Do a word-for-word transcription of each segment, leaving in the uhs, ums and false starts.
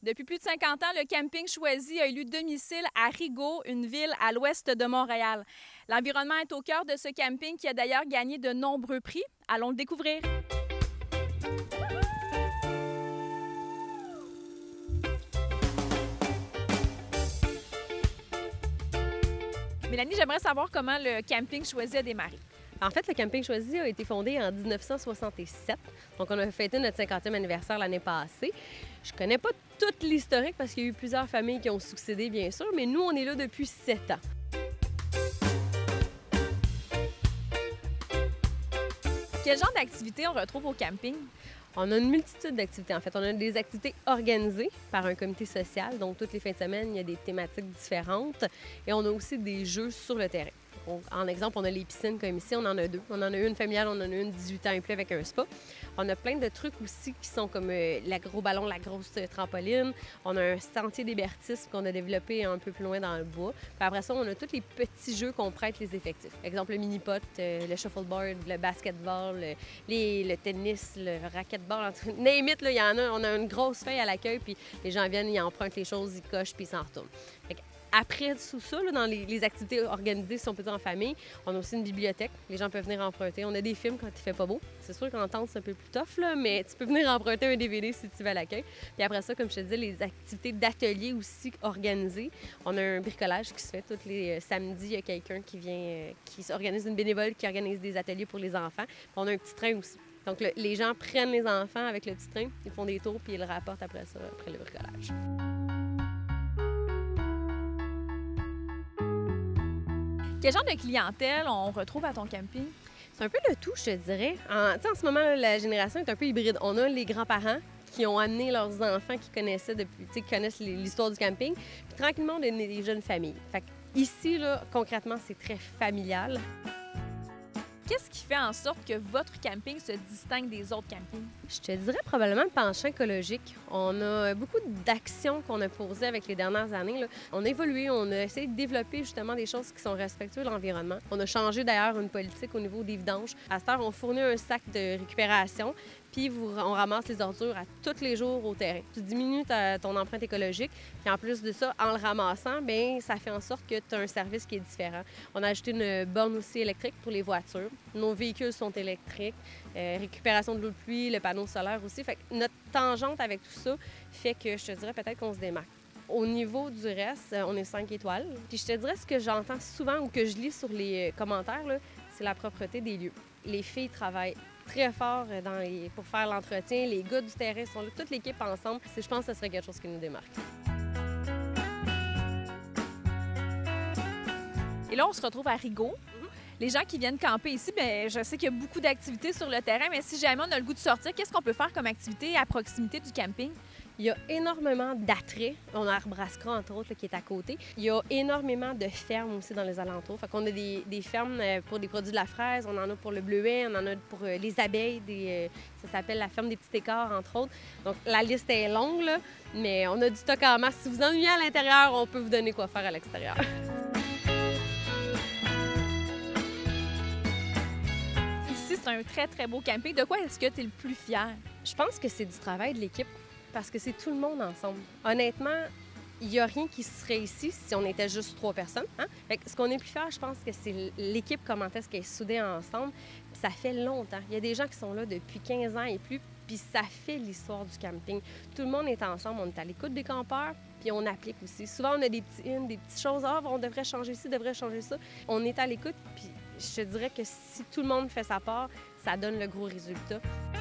Depuis plus de cinquante ans, le camping choisi a élu domicile à Rigaud, une ville à l'ouest de Montréal. L'environnement est au cœur de ce camping qui a d'ailleurs gagné de nombreux prix. Allons le découvrir. Mélanie, j'aimerais savoir comment le camping choisi a démarré. En fait, le camping choisi a été fondé en dix-neuf cent soixante-sept. Donc, on a fêté notre cinquantième anniversaire l'année passée. Je connais pas toute l'historique parce qu'il y a eu plusieurs familles qui ont succédé, bien sûr, mais nous, on est là depuis sept ans. Quel genre d'activités on retrouve au camping? On a une multitude d'activités. En fait, on a des activités organisées par un comité social. Donc, toutes les fins de semaine, il y a des thématiques différentes. Et on a aussi des jeux sur le terrain. Donc, en exemple, on a les piscines comme ici, on en a deux. On en a une familiale, on en a une dix-huit ans et plus avec un spa. On a plein de trucs aussi qui sont comme euh, le gros ballon, la grosse trampoline. On a un sentier d'hébertisme qu'on a développé un peu plus loin dans le bois. Puis après ça, on a tous les petits jeux qu'on prête les effectifs. Exemple, le mini-pot, euh, le shuffleboard, le basketball, le, les, le tennis, le racquetball. Name it, là, il y en a. On a une grosse feuille à l'accueil, puis les gens viennent, ils empruntent les choses, ils cochent, puis ils s'en retournent. Après tout ça, là, dans les, les activités organisées, si on peut dire en famille, on a aussi une bibliothèque. Les gens peuvent venir emprunter. On a des films quand il fait pas beau. C'est sûr qu'en tente, c'est un peu plus tough, là, mais tu peux venir emprunter un D V D si tu vas à l'accueil. Puis après ça, comme je te disais, les activités d'atelier aussi organisées. On a un bricolage qui se fait tous les samedis. Il y a quelqu'un qui vient, euh, qui organise une bénévole qui organise des ateliers pour les enfants. Puis on a un petit train aussi. Donc le, les gens prennent les enfants avec le petit train, ils font des tours, puis ils le rapportent après ça, après le bricolage. Quel genre de clientèle on retrouve à ton camping? C'est un peu le tout, je te dirais. En, en ce moment, la génération est un peu hybride. On a les grands-parents qui ont amené leurs enfants qui connaissaient depuis, tu sais, qui connaissent l'histoire du camping. Puis tranquillement, on a des jeunes familles. Fait que ici, là, concrètement, c'est très familial. Qu'est-ce qui fait en sorte que votre camping se distingue des autres campings? Je te dirais probablement le penchant écologique. On a beaucoup d'actions qu'on a posées avec les dernières années, là. On a évolué, on a essayé de développer justement des choses qui sont respectueuses de l'environnement. On a changé d'ailleurs une politique au niveau des vidanges. À cette heure, on fournit un sac de récupération, puis on ramasse les ordures à tous les jours au terrain. Tu diminues ta, ton empreinte écologique, puis en plus de ça, en le ramassant, bien, ça fait en sorte que tu as un service qui est différent. On a ajouté une borne aussi électrique pour les voitures. Nos véhicules sont électriques, euh, récupération de l'eau de pluie, le panneau solaire aussi. Fait que notre tangente avec tout ça fait que je te dirais peut-être qu'on se démarque. Au niveau du reste, on est cinq étoiles. Puis je te dirais ce que j'entends souvent ou que je lis sur les commentaires, c'est la propreté des lieux. Les filles travaillent très fort dans les, pour faire l'entretien. Les gars du terrain sont là, toute l'équipe ensemble. Je pense que ce serait quelque chose qui nous démarque. Et là, on se retrouve à Rigaud. Les gens qui viennent camper ici, bien, je sais qu'il y a beaucoup d'activités sur le terrain, mais si jamais on a le goût de sortir, qu'est-ce qu'on peut faire comme activité à proximité du camping? Il y a énormément d'attraits. On a Arbrasca, entre autres, là, qui est à côté. Il y a énormément de fermes aussi dans les alentours. Fait qu'on a des, des fermes pour des produits de la fraise, on en a pour le bleuet, on en a pour euh, les abeilles. Des, euh, ça s'appelle la ferme des petits écarts, entre autres. Donc, la liste est longue, là, mais on a du stock en masse. Si vous ennuyez à l'intérieur, on peut vous donner quoi faire à l'extérieur. Ici, c'est un très, très beau camping. De quoi est-ce que tu es le plus fier? Je pense que c'est du travail de l'équipe. Parce que c'est tout le monde ensemble. Honnêtement, il n'y a rien qui serait ici si on était juste trois personnes. Hein? Fait que ce qu'on est plus fiers, je pense que c'est l'équipe, comment est-ce qu'elle est soudée ensemble. Puis ça fait longtemps. Il y a des gens qui sont là depuis quinze ans et plus, puis ça fait l'histoire du camping. Tout le monde est ensemble, on est à l'écoute des campeurs, puis on applique aussi. Souvent, on a des petits in, des petites choses. Ah, on devrait changer ci, on devrait changer ça. On est à l'écoute, puis je te dirais que si tout le monde fait sa part, ça donne le gros résultat.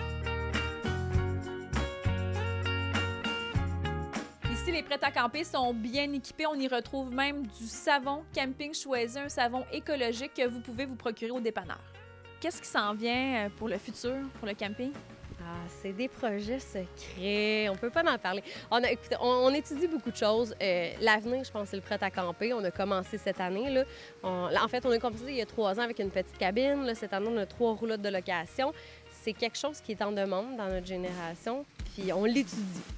Ici, les prêts à camper sont bien équipés. On y retrouve même du savon camping choisi, un savon écologique que vous pouvez vous procurer au dépanneur. Qu'est-ce qui s'en vient pour le futur, pour le camping? Ah, c'est des projets secrets. On peut pas en parler. On, a, écoutez, on, on étudie beaucoup de choses. Euh, L'avenir, je pense, c'est le prêt à camper. On a commencé cette année. Là. On, en fait, on a commencé il y a trois ans avec une petite cabine. Là, cette année, on a trois roulottes de location. C'est quelque chose qui est en demande dans notre génération, puis on l'étudie.